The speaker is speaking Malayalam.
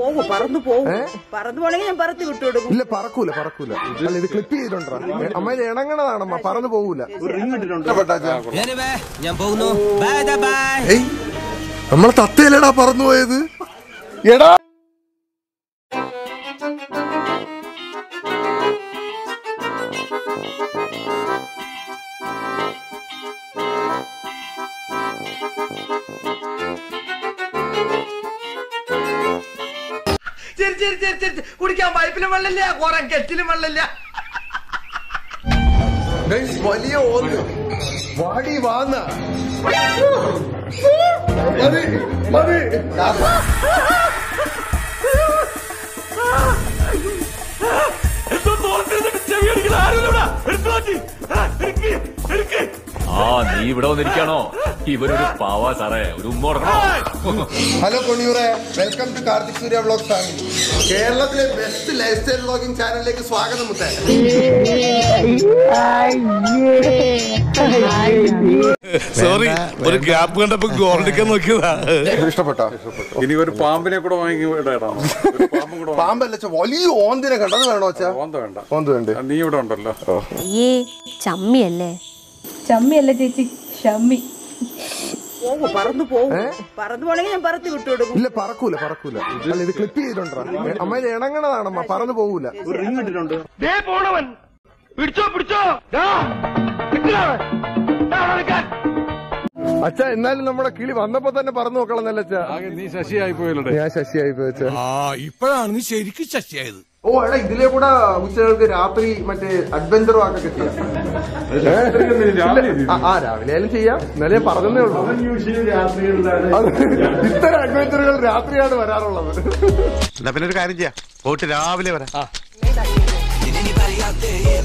പോകും, പറന്നു പോകും. പറന്നു പോണെങ്കിൽ ഞാൻ പറത്തി വിട്ടുകൊടുക്കും. ഇല്ല, പറക്കൂല. അല്ല, ഇത് ക്ലിപ്പ് ചെയ്തിട്ടുണ്ടോ? അമ്മ ഇത് ഇണങ്ങണതാണമ്മ, പറന്നു പോകൂല. ഞാൻ പോകുന്നു. നമ്മളെ തത്തയിലടാ പറന്നു പോയത്. എടാ കുടിക്കാൻ പൈപ്പിലും വെള്ളമില്ല, കുറെ കെറ്റിലും വെള്ളമില്ല. വലിയ ഓന്ന് വാടി വാന്ന മതി. നീ ഇവിടെ വന്നിരിക്കാണോ? ഇവരൊരു പാവാ സാറേ, ഒരു ഉമ്മ കൊടുക്കണോ? ഹലോ കൊണിയൂറെ, welcome to Karthik Surya vlogs family. കേരളത്തിലെ ബെസ്റ്റ് ലൈഫ് സ്റ്റൈൽ വ്ളോഗിംഗ് ചാനലിലേക്ക് സ്വാഗതം. മുത്തേ, സോറി, ഒരു ഗ്യാപ്പ് കണ്ടപ്പോ ഗോൾഡിക്കാൻ നോക്കിയതാ. ഇഷ്ടപ്പെട്ടോ? ഇനി ഒരു പാമ്പിനെ കൂടെ വാങ്ങി. പാമ്പല്ല, വലിയ ഓന്തിനെ കണ്ടത് വേണോ? ഓന്ത് വേണ്ട. നീ ഇവിടെ ഉണ്ടല്ലോ. ചമ്മിയല്ലേ ചേച്ചി, ഷമ്മി. പറന്നു പോകും, പറന്നു പോണെങ്കിൽ ഞാൻ പറത്തി വിട്ടുകൊടുക്കും. ഇല്ല, പറക്കൂല. അല്ല, ഇത് ക്ലിപ്പ് ചെയ്തിട്ടുണ്ടോ? അമ്മ ഇത് ഇണങ്ങണതാണമ്മ, പറന്നു പോകൂല. റിങ് ഇട്ടിട്ടുണ്ട്. അച്ഛാ, എന്നാലും നമ്മുടെ കിളി വന്നപ്പോ തന്നെ പറന്നു നോക്കളന്നല്ല അച്ഛാ. നീ ശശിയായി പോയല്ലോ. ഞാൻ ശശിയായി പോയച്ചാ. ഇപ്പോഴാണ് നീ ശരിക്കും ശശിയായത്. ഓ എടാ, ഇതിലെ കൂടെ ഉച്ചകൾക്ക് രാത്രി മറ്റേ അഡ്വഞ്ചർ വാക്ക് കിട്ടിയ. രാവിലെ ആയാലും ചെയ്യാം. ഇന്നലെ പറഞ്ഞതേ ഉള്ളൂ, ഇത്തരം അഡ്വഞ്ചറുകൾ രാത്രിയാണ് വരാറുള്ളത്. എന്നാ പിന്നെ ഒരു കാര്യം ചെയ്യാം, പോയിട്ട് രാവിലെ വരാം.